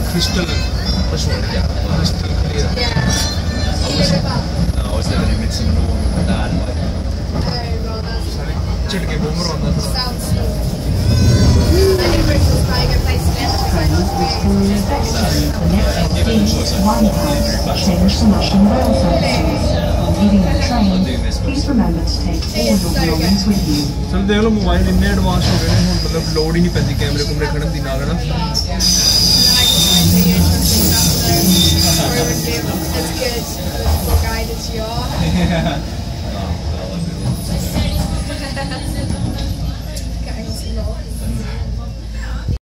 crystal personality. Crystal clear. I was living in Mexico with dad. Chitke boomer on that. Sounds smooth. I think Bristol's probably a good place to live because I know it's very Change to National Rail Services. Leaving the train, please remember to take all your belongings with you. चल देख लो mobile इन्ने advance हो गए हैं मतलब load ही नहीं पैंदी कैमरे कुमरे खड़न दी ना करना It's good. More guided to you.